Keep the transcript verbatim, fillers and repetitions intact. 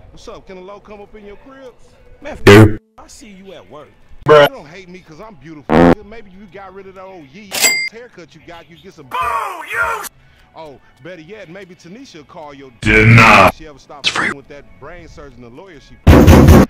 What's up? Can a low come up in your crib? Man, Dude. I see you at work. Bruh. You don't hate me because I'm beautiful. Maybe you got rid of that old yee haircut you got. You get some. Oh, you! Oh, better yet, maybe Tanisha will call your. Did not. She ever stop with that brain surgeon, the lawyer she.